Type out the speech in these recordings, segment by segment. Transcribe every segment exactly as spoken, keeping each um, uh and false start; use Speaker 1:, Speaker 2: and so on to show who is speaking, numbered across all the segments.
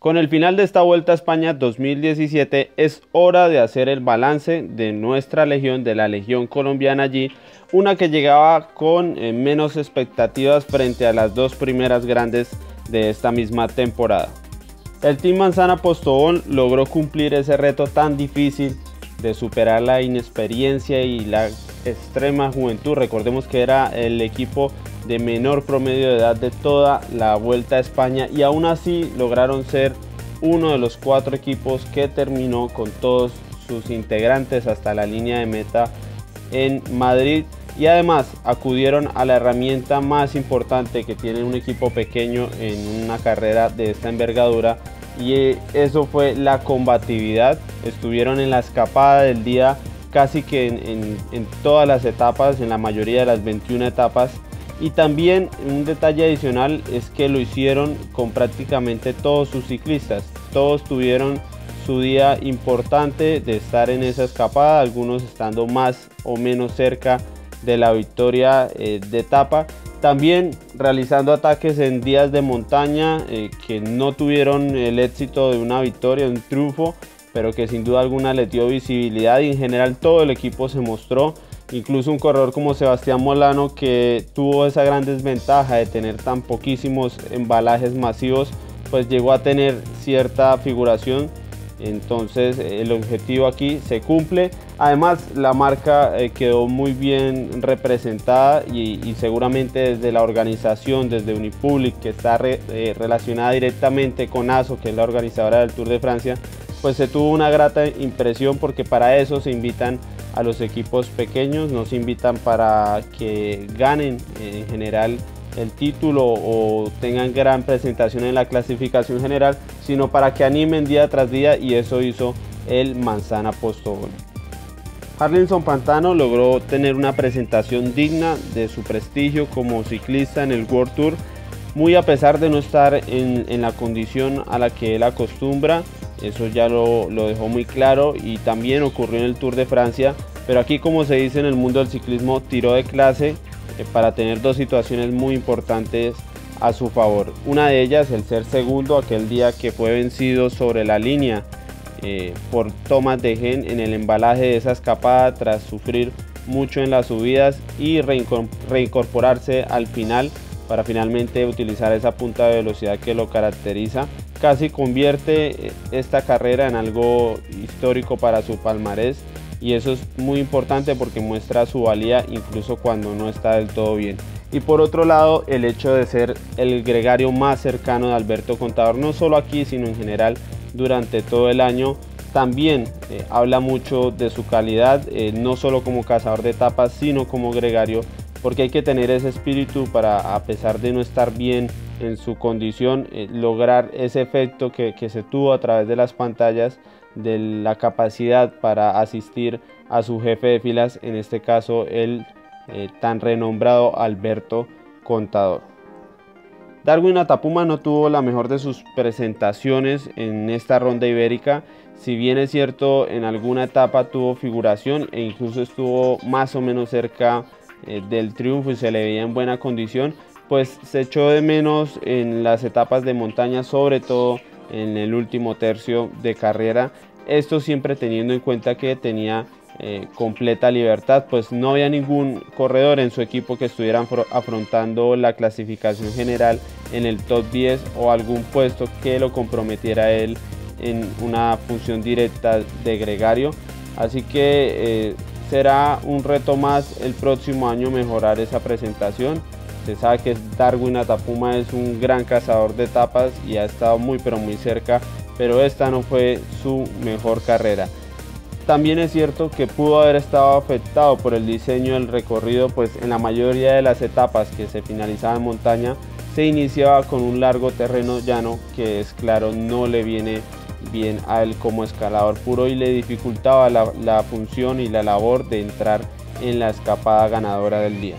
Speaker 1: Con el final de esta Vuelta a España dos mil diecisiete es hora de hacer el balance de nuestra legión, de la legión colombiana allí, una que llegaba con eh, menos expectativas frente a las dos primeras grandes de esta misma temporada. El Team Manzana Postobón logró cumplir ese reto tan difícil de superar la inexperiencia y la extrema juventud. Recordemos que era el equipo de menor promedio de edad de toda la Vuelta a España y aún así lograron ser uno de los cuatro equipos que terminó con todos sus integrantes hasta la línea de meta en Madrid, y además acudieron a la herramienta más importante que tiene un equipo pequeño en una carrera de esta envergadura, y eso fue la combatividad. Estuvieron en la escapada del día casi que en, en, en todas las etapas, en la mayoría de las veintiuna etapas. Y también un detalle adicional es que lo hicieron con prácticamente todos sus ciclistas. Todos tuvieron su día importante de estar en esa escapada, algunos estando más o menos cerca de la victoria eh, de etapa. También realizando ataques en días de montaña eh, que no tuvieron el éxito de una victoria, de un triunfo, pero que sin duda alguna les dio visibilidad, y en general todo el equipo se mostró. Incluso un corredor como Sebastián Molano, que tuvo esa gran desventaja de tener tan poquísimos embalajes masivos, pues llegó a tener cierta figuración. Entonces el objetivo aquí se cumple. Además la marca eh, quedó muy bien representada y, y seguramente desde la organización, desde Unipublic, que está re, eh, relacionada directamente con ASO, que es la organizadora del Tour de Francia, pues se tuvo una grata impresión, porque para eso se invitan a los equipos pequeños, no se invitan para que ganen en general el título o tengan gran presentación en la clasificación general, sino para que animen día tras día, y eso hizo el Manzana Postobón. Harlinson Pantano logró tener una presentación digna de su prestigio como ciclista en el World Tour, muy a pesar de no estar en, en la condición a la que él acostumbra. Eso ya lo, lo dejó muy claro, y también ocurrió en el Tour de Francia, pero aquí, como se dice en el mundo del ciclismo, tiró de clase eh, para tener dos situaciones muy importantes a su favor. Una de ellas, el ser segundo aquel día que fue vencido sobre la línea eh, por Thomas de Gendt en el embalaje de esa escapada, tras sufrir mucho en las subidas y reincorporarse al final para finalmente utilizar esa punta de velocidad que lo caracteriza. Casi convierte esta carrera en algo histórico para su palmarés, y eso es muy importante porque muestra su valía incluso cuando no está del todo bien. Y por otro lado, el hecho de ser el gregario más cercano de Alberto Contador, no solo aquí sino en general durante todo el año, también eh, habla mucho de su calidad, eh, no solo como cazador de etapas sino como gregario, porque hay que tener ese espíritu para, a pesar de no estar bien en su condición, eh, lograr ese efecto que, que se tuvo a través de las pantallas, de la capacidad para asistir a su jefe de filas, en este caso el eh, tan renombrado Alberto Contador. Darwin Atapuma no tuvo la mejor de sus presentaciones en esta ronda ibérica. Si bien es cierto, en alguna etapa tuvo figuración e incluso estuvo más o menos cerca eh, del triunfo y se le veía en buena condición, pues se echó de menos en las etapas de montaña, sobre todo en el último tercio de carrera. Esto siempre teniendo en cuenta que tenía eh, completa libertad, pues no había ningún corredor en su equipo que estuviera afrontando la clasificación general en el top diez o algún puesto que lo comprometiera a él en una función directa de gregario. Así que eh, será un reto más el próximo año mejorar esa presentación. Se sabe que Darwin Atapuma es un gran cazador de etapas y ha estado muy pero muy cerca, pero esta no fue su mejor carrera. También es cierto que pudo haber estado afectado por el diseño del recorrido, pues en la mayoría de las etapas que se finalizaban en montaña se iniciaba con un largo terreno llano que, es claro, no le viene bien a él como escalador puro y le dificultaba la, la función y la labor de entrar en la escapada ganadora del día.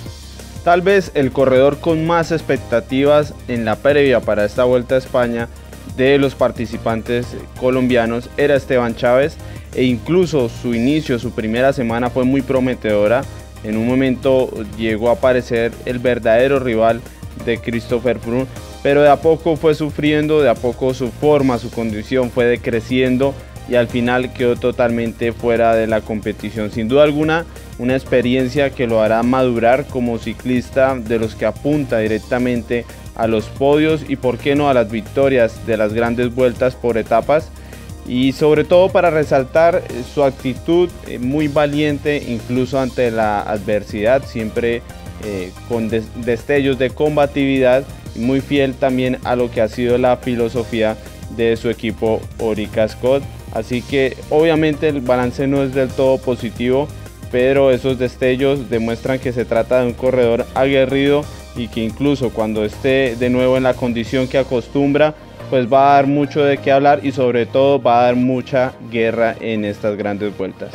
Speaker 1: Tal vez el corredor con más expectativas en la previa para esta Vuelta a España de los participantes colombianos era Esteban Chávez, e incluso su inicio, su primera semana fue muy prometedora. En un momento llegó a parecer el verdadero rival de Christopher Froome, pero de a poco fue sufriendo, de a poco su forma, su condición fue decreciendo y al final quedó totalmente fuera de la competición. Sin duda alguna, una experiencia que lo hará madurar como ciclista de los que apunta directamente a los podios y por qué no a las victorias de las grandes vueltas por etapas, y sobre todo para resaltar su actitud muy valiente incluso ante la adversidad, siempre eh, con destellos de combatividad y muy fiel también a lo que ha sido la filosofía de su equipo Orica Scott. Así que obviamente el balance no es del todo positivo, pero esos destellos demuestran que se trata de un corredor aguerrido y que incluso cuando esté de nuevo en la condición que acostumbra, pues va a dar mucho de qué hablar y sobre todo va a dar mucha guerra en estas grandes vueltas.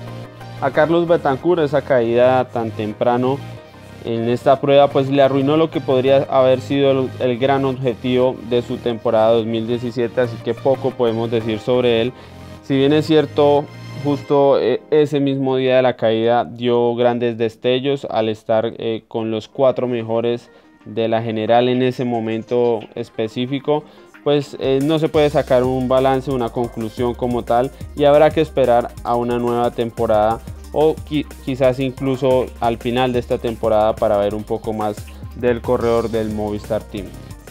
Speaker 1: A Carlos Betancur esa caída tan temprano en esta prueba pues le arruinó lo que podría haber sido el, el gran objetivo de su temporada dos mil diecisiete, así que poco podemos decir sobre él. Si bien es cierto, justo eh, ese mismo día de la caída dio grandes destellos al estar eh, con los cuatro mejores de la general en ese momento específico, pues eh, no se puede sacar un balance, una conclusión como tal, y habrá que esperar a una nueva temporada o qui quizás incluso al final de esta temporada para ver un poco más del corredor del Movistar Team.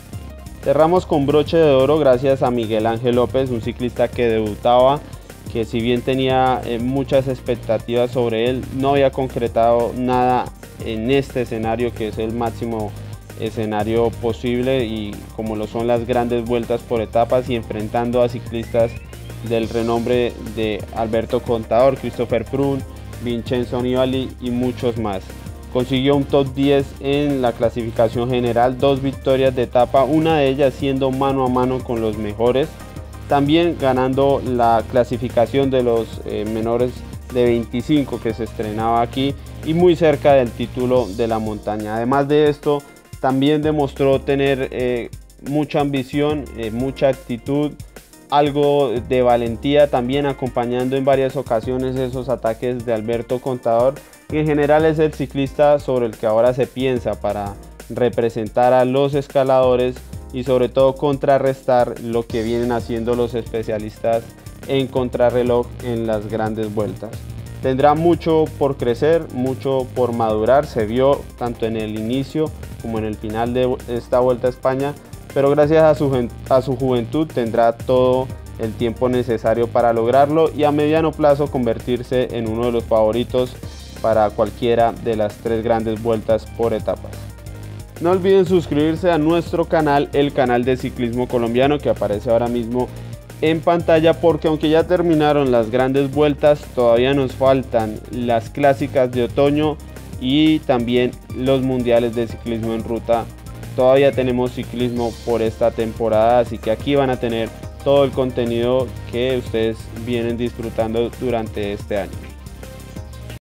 Speaker 1: Cerramos con broche de oro gracias a Miguel Ángel López, un ciclista que debutaba, que si bien tenía eh, muchas expectativas sobre él, no había concretado nada en este escenario que es el máximo escenario posible y como lo son las grandes vueltas por etapas, y enfrentando a ciclistas del renombre de Alberto Contador, Christopher Froome, Vincenzo Nibali y muchos más. Consiguió un top diez en la clasificación general, dos victorias de etapa, una de ellas siendo mano a mano con los mejores, también ganando la clasificación de los eh, menores de veinticinco que se estrenaba aquí y muy cerca del título de la montaña. Además de esto, también demostró tener eh, mucha ambición, eh, mucha actitud, algo de valentía, también acompañando en varias ocasiones esos ataques de Alberto Contador, y en general es el ciclista sobre el que ahora se piensa para representar a los escaladores y sobre todo contrarrestar lo que vienen haciendo los especialistas en contrarreloj en las grandes vueltas. Tendrá mucho por crecer, mucho por madurar, se vio tanto en el inicio como en el final de esta Vuelta a España, pero gracias a su, a su juventud tendrá todo el tiempo necesario para lograrlo y a mediano plazo convertirse en uno de los favoritos para cualquiera de las tres grandes vueltas por etapas. No olviden suscribirse a nuestro canal, el canal de ciclismo colombiano, que aparece ahora mismo en pantalla, porque aunque ya terminaron las grandes vueltas, todavía nos faltan las clásicas de otoño y también los mundiales de ciclismo en ruta. Todavía tenemos ciclismo por esta temporada, así que aquí van a tener todo el contenido que ustedes vienen disfrutando durante este año.